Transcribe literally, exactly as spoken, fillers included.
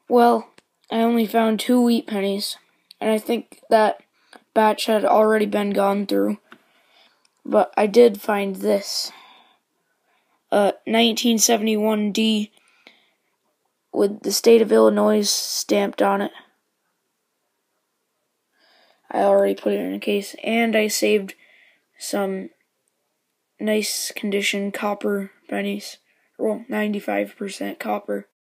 Well, I only found two wheat pennies, and I think that batch had already been gone through. But I did find this. A nineteen seventy-one D with the state of Illinois stamped on it. I already put it in a case, and I saved some nice condition copper pennies. Well, ninety-five percent copper.